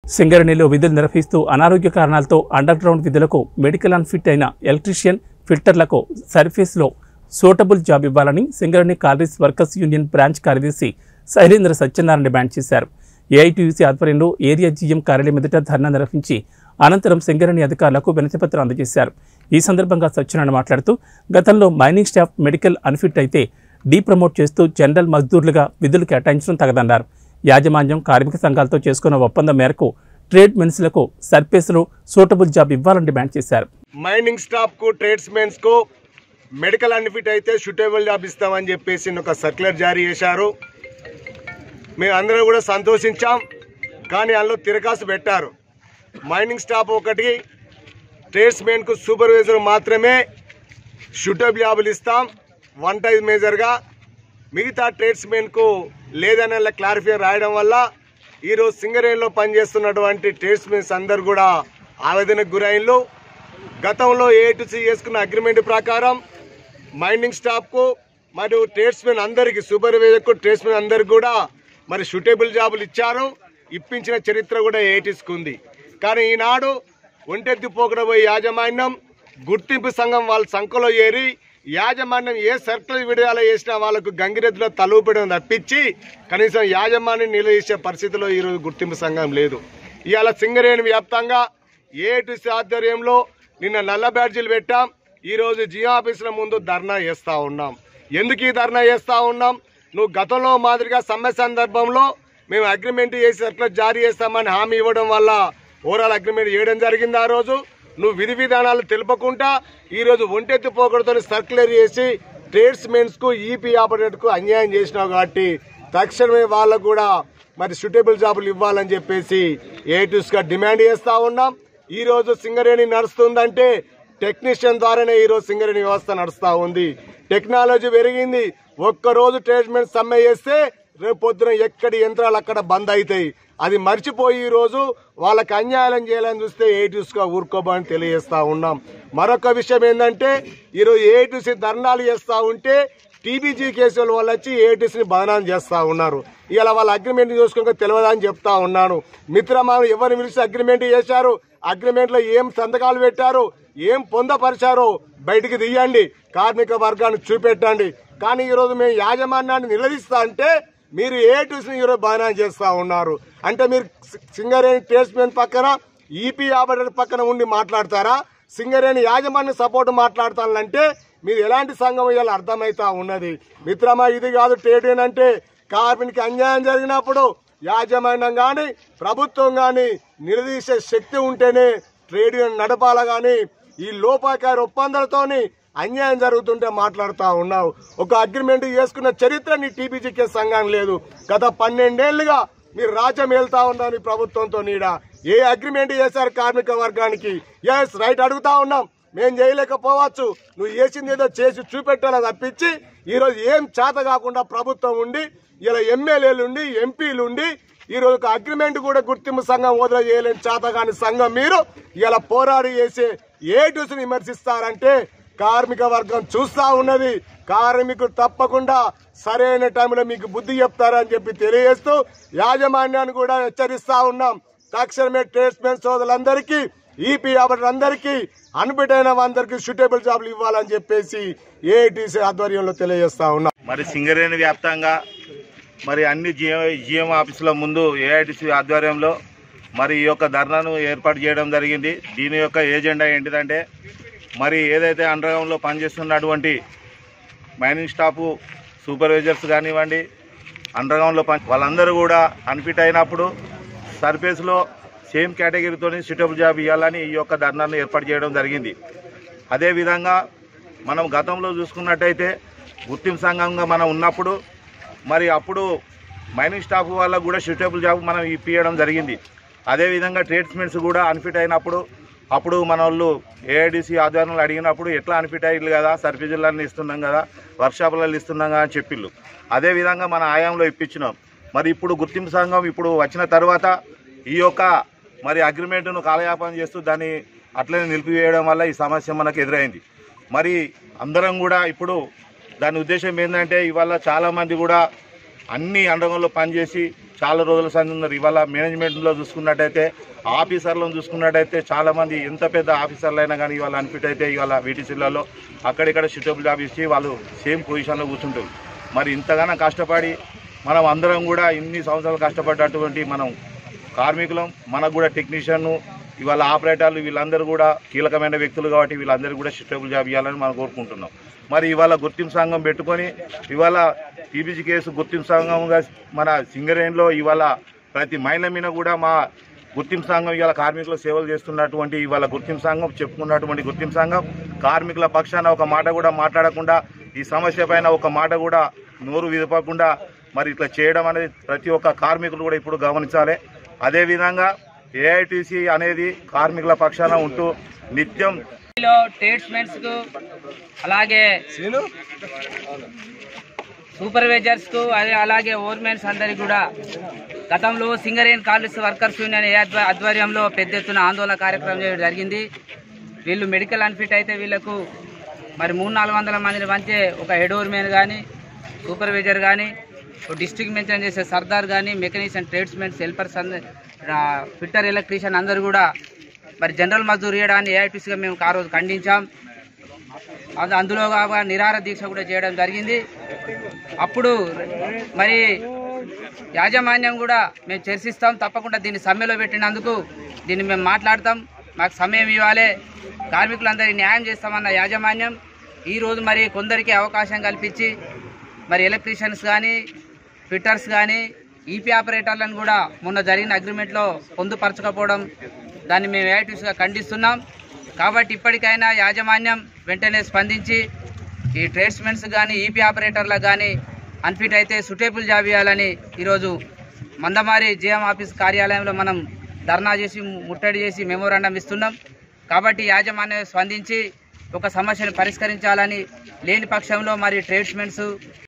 సింగరేణిలో విధులు నిర్వహిస్తూ అనారోగ్య కారణాలతో అండర్ గ్రౌండ్ విధులకు మెడికల్ అన్ఫిట్ అయిన ఎలక్ట్రీషియన్, ఫిల్టర్లకు సర్ఫేస్లో సూటబుల్ జాబ్ ఇవ్వాలని Singareni collieries workers union branch కార్యదర్శి శైలేంద్ర సత్యనారాయణ డిమాండ్ చేశారు. ఏఐటీయూసీ ఆధ్వర్యంలో ఏరియా జీఎం కార్యాలయం ఎదుట ధర్నా నిర్వహించి అనంతరం సింగరేణి అధికారులకు వినతిపత్రం అందజేశారు. ఈ సందర్భంగా సత్యనారాయణ మాట్లాడుతూ గతంలో మైనింగ్ స్టాఫ్ మెడికల్ అన్ఫిట్ అయితే డీప్రమోట్ చేస్తూ జనరల్ మజ్దూర్లుగా విధులు కేటాయించడం తగదన్నారు. యాజమాన్యం కార్మిక సంఘాలతో చేసుకున్న ఒప్పందం మేరకు ట్రేడ్ మెన్స్లకు సర్ఫేస్లో సూటబుల్ జాబ్ ఇవ్వాలని డిమాండ్ చేశారు. మైనింగ్ స్టాఫ్ కు, ట్రేడ్స్ మెన్స్ కు మెడికల్ అన్ఫిట్ అయితే సూటబుల్ జాబ్ ఇస్తామని చెప్పేసి ఒక సర్క్యులర్ జారీ చేశారు. మేము అందరూ కూడా సంతోషించాం. కానీ అందులో తిరకాసు పెట్టారు. మైనింగ్ స్టాఫ్ ఒకటి, ట్రేడ్స్ మెన్ కు సూపర్వైజర్ మాత్రమే సూటబుల్ జాబులు ఇస్తాం వన్ టైజ్ మేజర్గా, మిగతా ట్రేడ్స్ మెన్కు లేదనే క్లారిఫై రాయడం వల్ల ఈరోజు సింగరేణిలో పనిచేస్తున్నటువంటి ట్రేడ్స్ మెన్స్ అందరు కూడా ఆవేదనకు గురైన్లు. గతంలో ఏఐటీసీ చేసుకున్న అగ్రిమెంట్ ప్రకారం మైనింగ్ స్టాఫ్కు మరియు ట్రేడ్స్ మెన్ అందరికీ, సూపర్వైజర్కు, ట్రేడ్స్ మెన్ అందరికి కూడా మరి సూటబుల్ జాబులు ఇచ్చారు. ఇప్పించిన చరిత్ర కూడా ఏఐటీసీకి ఉంది. కానీ ఈనాడు ఒంటెత్తి పోకడబోయే యాజమాన్యం గుర్తింపు సంఘం వాళ్ళ సంఖలో ఏరి యాజమాన్యం ఏ సర్కిల్ విడుదల చేసినా వాళ్ళకు గంగిరెద్దులో తలూపడం తప్పించి కనీసం యాజమాన్యం నిలదీసే పరిస్థితిలో ఈరోజు గుర్తింపు సంఘం లేదు. ఇవాళ సింగరేణి వ్యాప్తంగా ఏఐటీసీ ఆధ్వర్యంలో నిన్న నల్ల బ్యాడ్జీలు పెట్టాం. ఈరోజు జియో ఆఫీసుల ముందు ధర్నా చేస్తూ ఉన్నాం. ఎందుకు ఈ ధర్నా చేస్తూ ఉన్నాం? నువ్వు గతంలో మాదిరిగా సమ్మె సందర్భంలో మేము అగ్రిమెంట్ చేసి సర్కులర్ జారీ చేస్తామని హామీ ఇవ్వడం వల్ల ఓవరాల్ అగ్రిమెంట్ చేయడం జరిగింది. ఆ రోజు నువ్వు విధి విధానాలు తెలుపకుండా ఈరోజు ఒంటెత్తి పోకడతో సర్క్యులర్ చేసి ట్రేడ్స్ మెన్స్కు, ఈపీ ఆపరేటర్కు అన్యాయం చేసినావు. కాబట్టి తక్షణమే వాళ్ళకు కూడా మరి సూటబుల్ జాబులు ఇవ్వాలని చెప్పేసి ఏఐటీయూస్గా డిమాండ్ చేస్తూ ఉన్నాం. ఈరోజు సింగరేణి నడుస్తుందంటే టెక్నీషియన్ ద్వారానే ఈరోజు సింగరేణి వ్యవస్థ నడుస్తూ ఉంది. టెక్నాలజీ పెరిగింది. ఒక్కరోజు ట్రేడ్ మెన్స్ సమ్మె చేస్తే రేపు పొద్దున ఎక్కడి యంత్రాలు అక్కడ బంద్ అవుతాయి. అది మర్చిపోయి ఈరోజు వాళ్ళకి అన్యాయం చేయాలని చూస్తే ఏఐటీయూస్గా ఊరుకోబోని తెలియజేస్తా ఉన్నాం. మరొక విషయం ఏంటంటే ఈరోజు ఏఐటీసీ ధర్నాలు చేస్తూ ఉంటే టీబీజీ కేసుల వల్ల వచ్చి ఏఐటీసీని బదనాం చేస్తూ ఉన్నారు. ఇలా వాళ్ళ అగ్రిమెంట్ చూసుకుని తెలియదని చెప్తా ఉన్నాను. మిత్రమా, ఎవరిని పిలిచి అగ్రిమెంట్ చేశారు, అగ్రిమెంట్లో ఏం సంతకాలు పెట్టారు, ఏం పొందపరిచారో బయటికి తీయండి, కార్మిక వర్గాన్ని చూపెట్టండి. కానీ ఈరోజు మేము యాజమాన్యాన్ని నిలదీస్తా అంటే మీరు ఏఐటీసీని ఈరోజు బదనాం చేస్తూ ఉన్నారు. అంటే మీరు సింగరేణి ట్రేడ్స్ మెన్ పక్కన, ఈపీ ఆపరేటర్ పక్కన ఉండి మాట్లాడతారా? సింగరేణి యాజమాన్య సపోర్ట్ మాట్లాడతానంటే మీరు ఎలాంటి సంఘం ఇవ్వాలో అర్థమవుతా ఉన్నది. మిత్రమా, ఇది కాదు ట్రేడ్ యూనియన్ అంటే. కార్మికునికి అన్యాయం జరిగినప్పుడు యాజమాన్యం కానీ ప్రభుత్వం కానీ నిలదీసే శక్తి ఉంటేనే ట్రేడ్ యూనియన్ నడపాల. కానీ ఈ లోపాకార ఒప్పందాలతోని అన్యాయం జరుగుతుంటే మాట్లాడుతూ ఉన్నావు. ఒక అగ్రిమెంట్ చేసుకున్న చరిత్ర నీ టీబీజీకే సంఘం లేదు. గత 12 ఏళ్లుగా మీరు రాజ్యం వెళ్తా ఉన్నారు ఈ ప్రభుత్వంతో. నీడ ఏ అగ్రిమెంట్ చేశారు కార్మిక వర్గానికి? ఎస్ రైట్, అడుగుతా ఉన్నాం. మేము చేయలేకపోవచ్చు, నువ్వు చేసింది ఏదో చేసి చూపెట్టాలని తప్పించి ఈరోజు ఏం చేత కాకుండా ప్రభుత్వం ఉండి ఇలా ఎమ్మెల్యేలుండి, ఎంపీలుండి ఈరోజు ఒక అగ్రిమెంట్ కూడా గుర్తింపు సంఘం వదిలే చేయలేని చేతగాని సంఘం మీరు ఇలా పోరాడి చేసే ఏఐటీసీని విమర్శిస్తారంటే కార్మిక వర్గం చూస్తా ఉన్నది. కార్మికులు తప్పకుండా సరైన టైంలో మీకు బుద్ధి చెప్తారని చెప్పి తెలియజేస్తూ యాజమాన్యాన్ని కూడా హెచ్చరిస్తా ఉన్నాం. తక్షణమే ట్రేడ్స్ మెన్ సోదరులందరికీ, ఈపీ ఆపరేటర్లందరికీ, అన్ఫిట్ అయిన అందరికీ సూటబుల్ జాబ్లు ఇవ్వాలని చెప్పేసి ఏఐటీసీ ఆధ్వర్యంలో తెలియజేస్తా ఉన్నాం. మరి సింగరేణి వ్యాప్తంగా మరి అన్ని జిఎం ఆఫీసుల ముందు ఏఐటీసీ ఆధ్వర్యంలో మరి ఈ యొక్క ధర్నాను ఏర్పాటు చేయడం జరిగింది. దీని యొక్క ఏజెండా ఏంటిదంటే మరి ఏదైతే అండర్ గ్రౌండ్లో పనిచేస్తున్నటువంటి మైనింగ్ స్టాఫ్, సూపర్వైజర్స్ కానివ్వండి, అండర్ గ్రౌండ్లో వాళ్ళందరూ కూడా అన్ఫిట్ అయినప్పుడు సర్ఫేస్లో సేమ్ కేటగిరీతో సూటబుల్ జాబ్ ఇవ్వాలని ఈ యొక్క ధర్నాను ఏర్పాటు చేయడం జరిగింది. అదేవిధంగా మనం గతంలో చూసుకున్నట్టయితే గుర్తింపు సంఘంగా మనం ఉన్నప్పుడు మరి అప్పుడు మైనింగ్ స్టాఫ్ వాళ్ళకు కూడా సూటబుల్ జాబ్ మనం ఇప్పించడం జరిగింది. అదేవిధంగా ట్రేడ్స్మెన్స్ కూడా అన్ఫిట్ అయినప్పుడు అప్పుడు మన వాళ్ళు ఏఐటీసీ ఆధ్వర్యంలో అడిగినప్పుడు ఎట్లా అన్ఫిట్ అయ్యారు కదా, సర్ఫీసులన్నీ ఇస్తున్నాం కదా, వర్క్షాపులలో ఇస్తున్నాం కదా అని చెప్పిళ్ళు. అదేవిధంగా మన ఆయాంలో ఇప్పించినాం. మరి ఇప్పుడు గుర్తింపు సంఘం ఇప్పుడు వచ్చిన తర్వాత ఈ యొక్క మరి అగ్రిమెంట్ను కాలయాపన చేస్తూ దాన్ని అట్లనే నిలిపివేయడం వల్ల ఈ సమస్య మనకు ఎదురైంది. మరి అందరం కూడా ఇప్పుడు దాని ఉద్దేశం ఏంటంటే ఇవాళ చాలామంది కూడా అన్ని అండగంలో పనిచేసి చాలా రోజుల సంది ఉన్నారు. ఇవాళ మేనేజ్మెంట్లో చూసుకున్నట్టయితే ఆఫీసర్లను చూసుకున్నట్టయితే చాలామంది ఎంత పెద్ద ఆఫీసర్లు అయినా కానీ ఇవాళ అన్ఫిట్ అయితే ఇవాళ వీటీసీలలో అక్కడిక్కడ సూటబుల్ జాబ్ ఇచ్చి వాళ్ళు సేమ్ పొజిషన్లో కూర్చుంటారు. మరి ఇంతగానో కష్టపడి మనం అందరం కూడా ఇన్ని సంవత్సరాలు కష్టపడ్డటువంటి మనం కార్మికులం, మనకు కూడా టెక్నీషియన్ ఇవాళ ఆపరేటర్లు వీళ్ళందరూ కూడా కీలకమైన వ్యక్తులు కాబట్టి వీళ్ళందరూ కూడా సూటబుల్ జాబ్ ఇవ్వాలని మనం కోరుకుంటున్నాం. మరి ఇవాళ గుర్తింపు సంఘం పెట్టుకొని ఇవాళ టీబీజీ కేసు గుర్తింపు సంఘంగా మన సింగరేణిలో ఇవాళ ప్రతి మహిళ మీద కూడా మా గుర్తింపు సంఘం ఇవాళ కార్మికుల సేవలు చేస్తున్నటువంటి ఇవాళ గుర్తింపు సంఘం చెప్పుకున్నటువంటి గుర్తింపు సంఘం కార్మికుల పక్షాన ఒక మాట కూడా మాట్లాడకుండా ఈ సమస్య పైన ఒక మాట కూడా నోరు విదపకుండా మరి ఇట్లా చేయడం అనేది ప్రతి ఒక్క కార్మికులు కూడా ఇప్పుడు గమనించాలి. అదేవిధంగా ఏఐటీసీ అనేది కార్మికుల పక్షాన ఉంటూ నిత్యం ట్రేడ్స్మెన్స్కు అలాగే సూపర్వైజర్స్కు అలాగే ఓవర్మెన్స్ అందరికీ కూడా గతంలో సింగరేణి కాలేజ్ వర్కర్స్ యూనియన్ ఆధ్వర్యంలో పెద్ద ఎత్తున ఆందోళన కార్యక్రమం చేయడం జరిగింది. వీళ్ళు మెడికల్ అన్ఫిట్ అయితే వీళ్ళకు మరి 300-400 మందిని పంచే ఒక హెడ్ ఓవర్మెన్ కానీ సూపర్వైజర్ కానీ డిస్ట్రిక్ట్ మెయింటైన్ చేసే సర్దార్ కానీ mechanics tradesmens helpers fitter electrician అందరూ కూడా మరి జనరల్ మజదూర్ ఇవ్వడాన్ని ఏఐటీసీగా మేము ఆ రోజు ఖండించాం. అందులో నిరాహార దీక్ష కూడా చేయడం జరిగింది. అప్పుడు మరి యాజమాన్యం కూడా మేము చర్చిస్తాం, తప్పకుండా దీన్ని సమ్మెలో పెట్టినందుకు దీన్ని మేము మాట్లాడతాం, మాకు సమయం ఇవ్వాలి, కార్మికులందరికీ న్యాయం చేస్తామన్న యాజమాన్యం ఈరోజు మరి కొందరికి అవకాశం కల్పించి మరి ఎలక్ట్రీషియన్స్ కానీ ఫిట్టర్స్ కానీ ఈపీ ఆపరేటర్లను కూడా మొన్న జరిగిన అగ్రిమెంట్లో పొందుపరచకపోవడం దాన్ని మేము ఏఐటీసీగా ఖండిస్తున్నాం. కాబట్టి ఇప్పటికైనా యాజమాన్యం వెంటనే స్పందించి ఈ ట్రేడ్స్మెన్స్ కానీ ఈపీ ఆపరేటర్లకు కానీ అన్ఫిట్ అయితే సూటబుల్ జాబ్ ఇవ్వాలని ఈరోజు మందమారి జీఎం ఆఫీస్ కార్యాలయంలో మనం ధర్నా చేసి ముట్టడి చేసి మెమోరాండం ఇస్తున్నాం. కాబట్టి యాజమాన్యం స్పందించి ఒక సమస్యను పరిష్కరించాలని, లేని పక్షంలో మరి ట్రేడ్స్మెన్స్